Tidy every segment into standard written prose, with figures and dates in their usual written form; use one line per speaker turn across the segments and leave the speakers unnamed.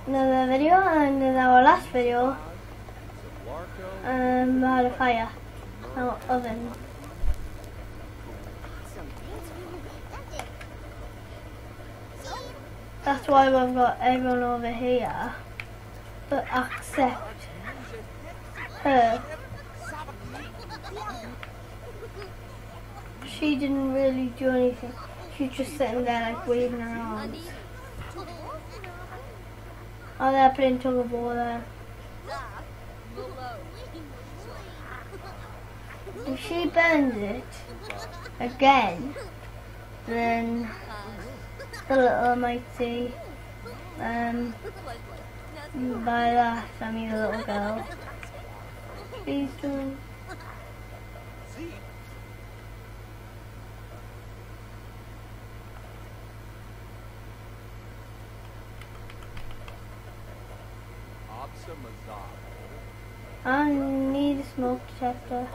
another video, and in our last video, we had a fire, our oven. That's why we've got everyone over here, but except her. She didn't really do anything. She's just sitting there like waving her arms. Oh, they're playing tug of war there. If she burns it again, then the little mighty, by that I mean the little girl. Please don't. I need a smoke detector.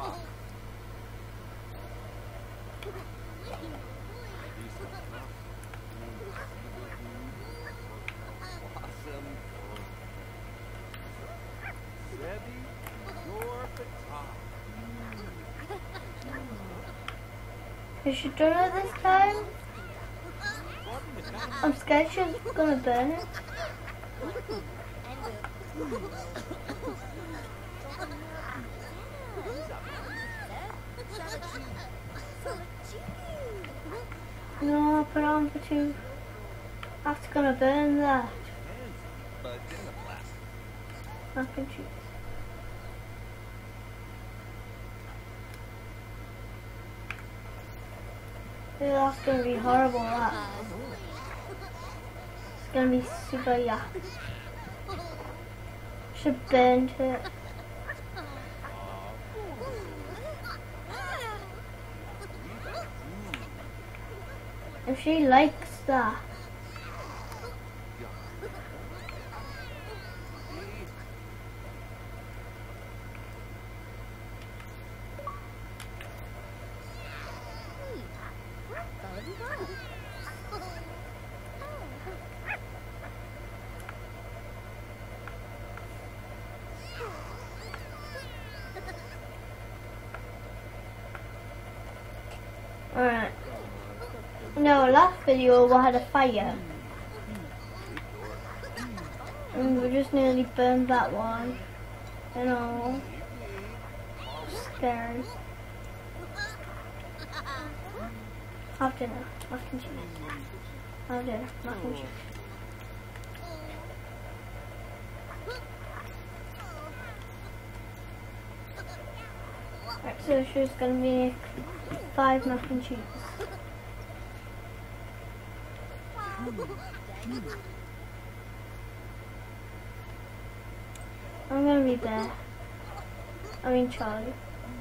Is she doing it this time? I'm scared she's gonna burn it. No, I'll put it on for 2. That's gonna burn that. Mac and cheese. Yeah, that's gonna be horrible, that. It's gonna be super yuck. Should burn it. If she likes that. Alright. No, last video we had a fire. And we just nearly burned that one. You know. Scared. Have dinner. Mac and cheese. Have dinner. Mac and cheese. Right, so she's gonna make 5 mac and cheese. I'm gonna be there. I mean Charlie.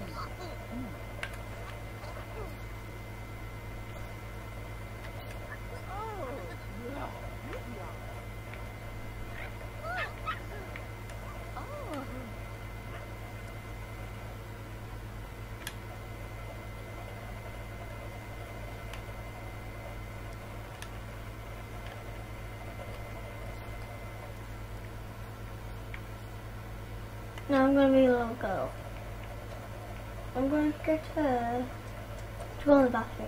Now I'm gonna be a little girl. I'm gonna get her to go in the bathroom.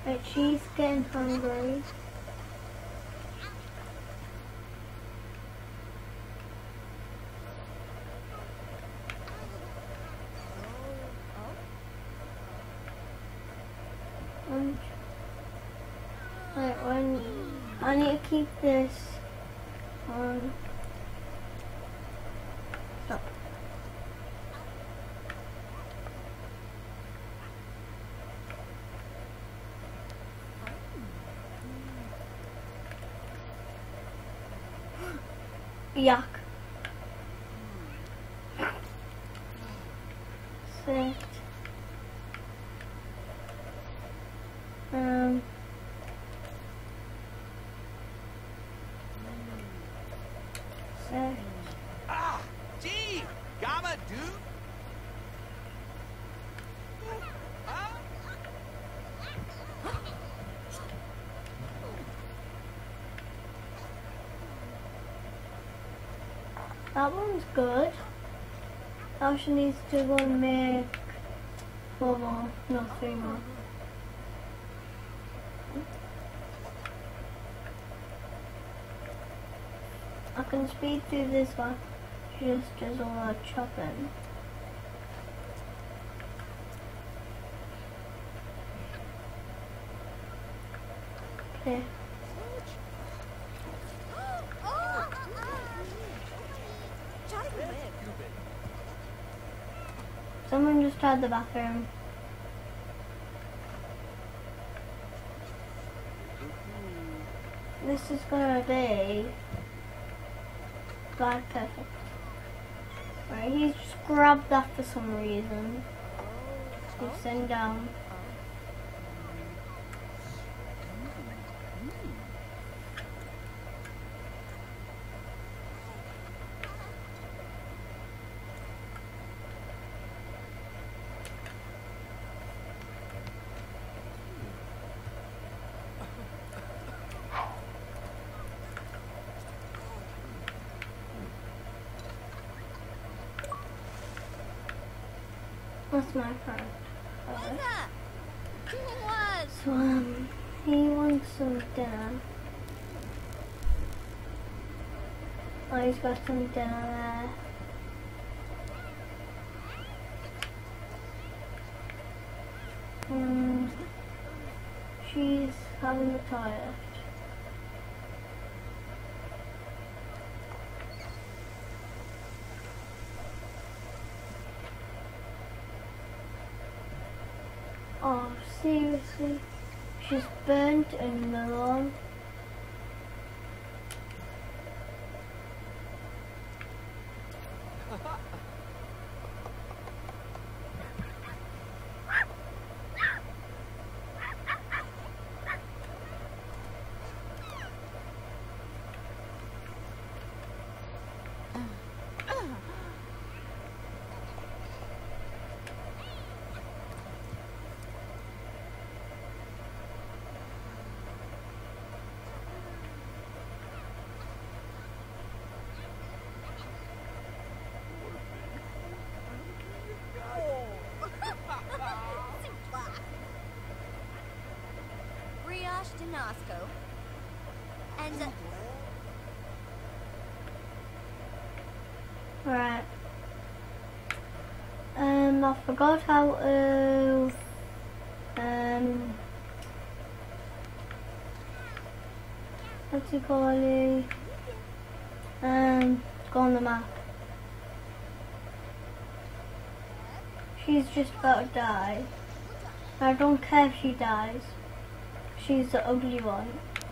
Right, she's getting hungry. Right, when I need to keep this on. Stop. Yuck. Sit. Sit.
Ah, gee, gamma, dude.
That one's good. Now she needs to go and make 4 more, no 3 more. I can speed through this one, just as all our chopping. Okay. Someone just tried the bathroom. This is gonna be like perfect. Right, he's just grabbed that for some reason. He's sitting down. That's my friend. So, he wants some dinner. Oh, he's got some dinner there. She's having the toilet. Oh, seriously? She's burnt a melon.
Damasco. And
Right. I forgot how to what's it called? Go on the map. She's just about to die. I don't care if she dies. She's the ugly one.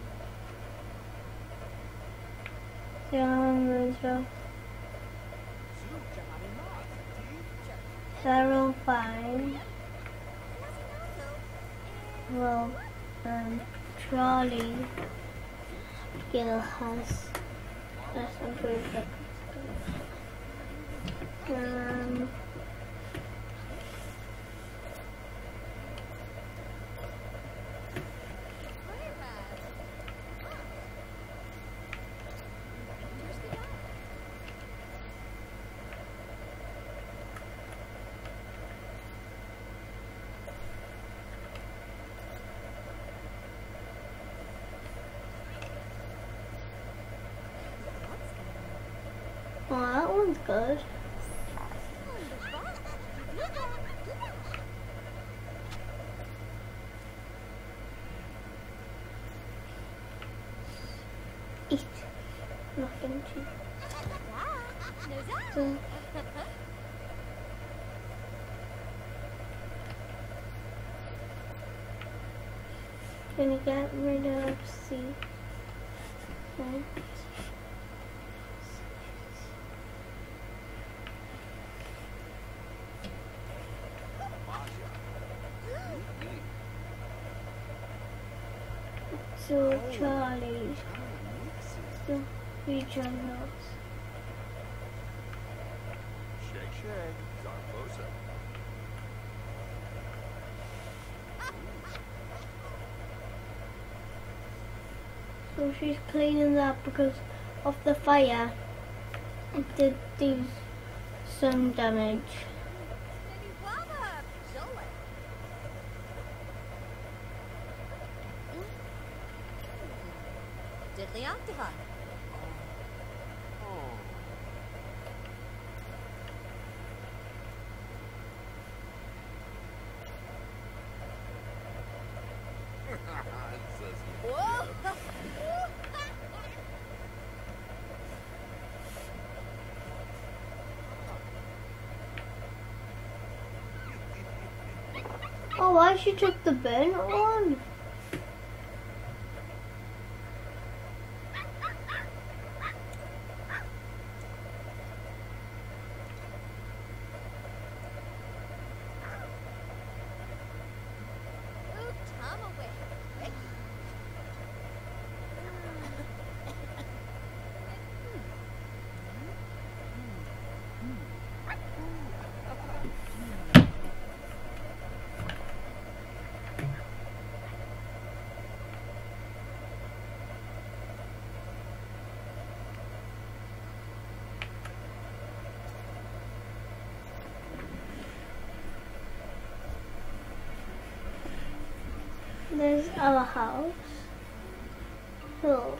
They're all fine. Well, Charlie Gill has less than 3 seconds. one's good. Eat. Nothing to. So, gonna get rid of C. Right. So Charlie, so regionals.
Shake, shake. Zarbosa.
So she's cleaning that because of the fire. It did do some damage.
Diddly Octava. Whoa!
Oh, why she took the burnt one? There's our house. Hills.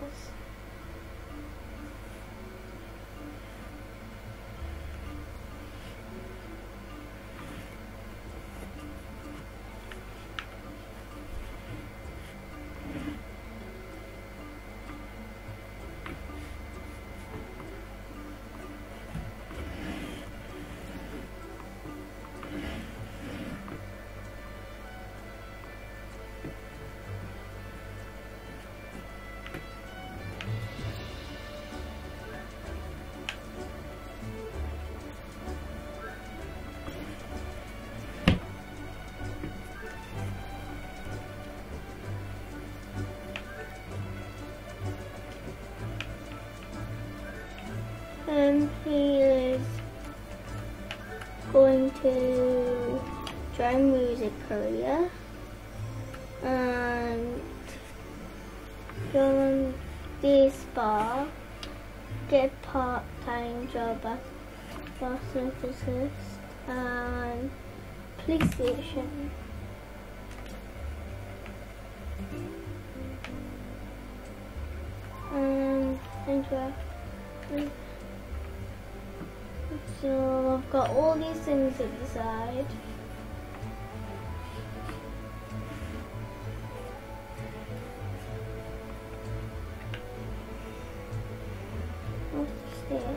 He is going to try music career and go on this bar, get a part-time job at Boston Physicist and police station. So I've got all these things to decide. What's here?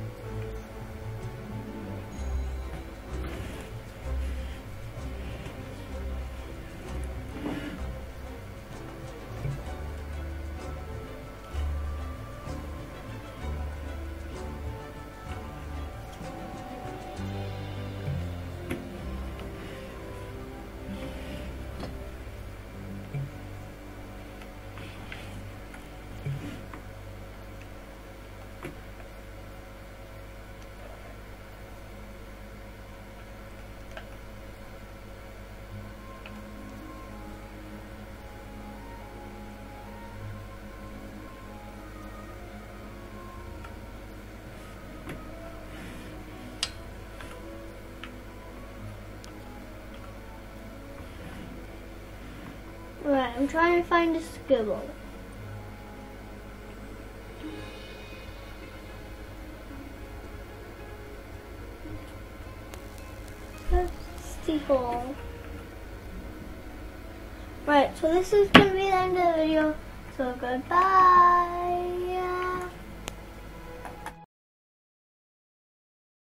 Right, I'm trying to find a squirrel. City Hall. Right, so this is going to be the end of the video. So goodbye.